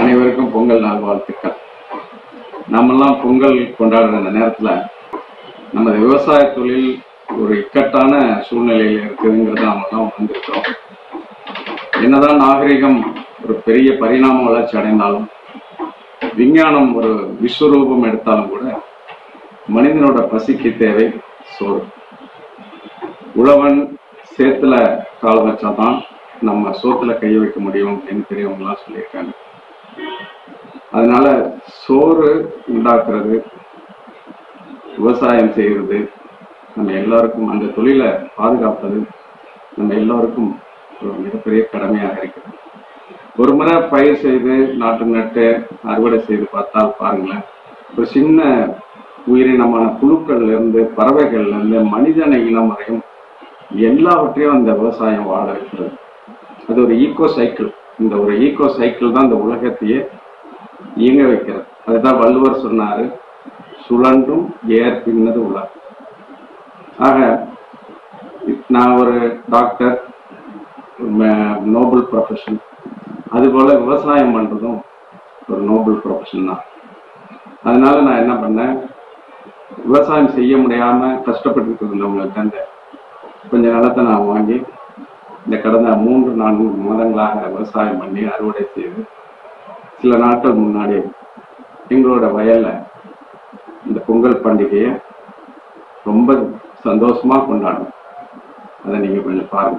அனைவருக்கும் பொங்கல் நல்வாழ்த்துக்கள். நம்மெல்லாம் பொங்கல் கொண்டாடுற அந்த நேரத்தில் நமது விவசாய தொழில் ஒரு இக்கட்டான சூழ்நிலையில் இருக்குதுங்கிறத நாமெல்லாம் உணர்ந்திருக்கிறோம். என்னதான் நாகரிகம் ஒரு பெரிய பரிணாம வளர்ச்சி அடைந்தாலும், விஞ்ஞானம் ஒரு விஸ்வரூபம் எடுத்தாலும் கூட மனிதனோட பசிக்கு தேவை சோறு. உழவன் சேத்துல கால வச்சாதான் நம்ம சோத்துல கைய வைக்க முடியும் அப்படின்னு பெரியவங்கலாம் சொல்லியிருக்காங்க. அதனால சோறு உண்டாக்குறது, விவசாயம் செய்கிறது, நம்ம எல்லாருக்கும் அந்த தொழிலை பாதுகாப்பது நம்ம எல்லாருக்கும் ஒரு மிகப்பெரிய கடமையாக இருக்கிறது. ஒரு முறை பயிர் செய்து நாட்டு நட்டு அறுவடை செய்து பார்த்தால் பாருங்களேன், ஒரு சின்ன உயிரினமான புழுக்கள்ல இருந்து பறவைகள்ல இருந்து மனிதன இனம் வரையும் எல்லாவற்றையும் அந்த விவசாயம் வாழ வைக்கிறது. அது ஒரு ஈகோ சைக்கிள். இந்த ஒரு ஈகோ சைக்கிள் தான் இந்த உலகத்தையே இயங்க வைக்கிறது. அதுதான் வள்ளுவர் சொன்னாரு, சுழன்றும் ஏர் பின்னது உலகம். ஆக நான் ஒரு டாக்டர், நோபல் ப்ரொஃபஷன், அதுபோல விவசாயம் பண்றதும் ஒரு நோபல் ப்ரொஃபஷன் தான். அதனால நான் என்ன பண்ணேன், விவசாயம் செய்ய முடியாம கஷ்டப்பட்டு இருந்தவங்கள்ட்ட அந்த கொஞ்ச நிலத்தை நான் வாங்கி இந்த கடந்த 3-4 மாதங்களாக விவசாயம் பண்ணி அறுவடை செய்து சில நாட்கள் முன்னாடி எங்களோட வயல்ல இந்த பொங்கல் பண்டிகையை ரொம்ப சந்தோஷமா கொண்டாடும். அதை நீங்க கொஞ்சம் பாருங்க.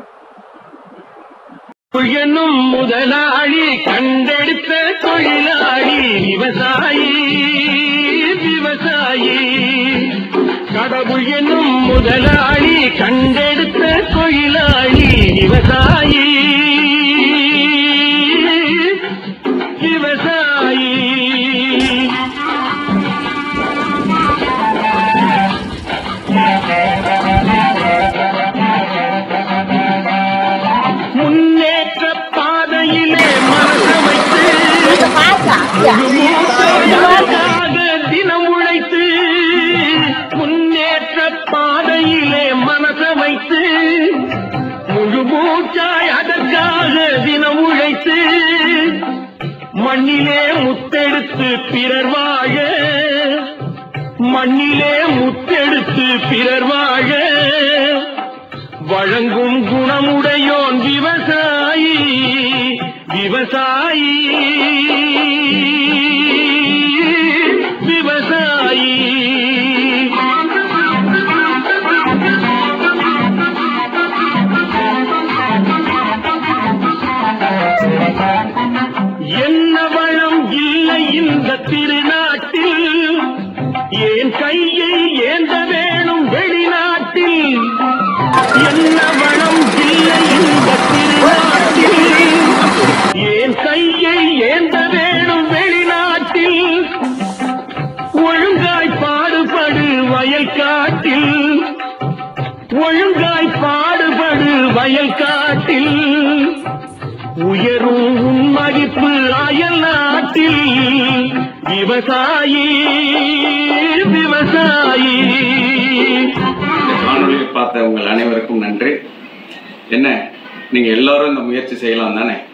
என்னும் முதலாளி கண்டெடுத்த தொழிலாளி விவசாயி விவசாயி. கடவுள் என்னும் முதலாளி கண்டெடுத்த தொழிலாளி விவசாயி விவசாயி. முன்னேற்ற பாதையிலே மனசமைத்து தினம் உழைத்து, முன்னேற்ற பாதையிலே மனசமைத்து முழு மூச்சாய் அதற்காக தினம் உழைத்து, மண்ணிலே முத்தெடுத்து பிறர் வாழ, மண்ணிலே முத்தெடுத்து பிறர் வாழ வழங்கும் குணமுடையோன் விவசாயி விவசாயி விவசாயி. என்ன வளம் இல்லை இந்த திருநாட்டில், ஏன் கையை ஏந்த வேணும் வெளிநாட்டில். என்ன வளம் இல்லை இந்த திருநாட்டில், ஏன் கையை ஏந்த வேணும் வெளிநாட்டில். ஒழுங்காய் பாடுபடு வயல் காட்டில், ஒழுங்காய் பாடுபடு வயல் காட்டில். உயரும் உன் மதிப்பு அயல் நாட்டில். விவசாயி விவசாயி. காணொலியை பார்த்த உங்கள் அனைவருக்கும் நன்றி. என்ன நீங்க எல்லாரும் இந்த முயற்சி செய்யலாம் தானே?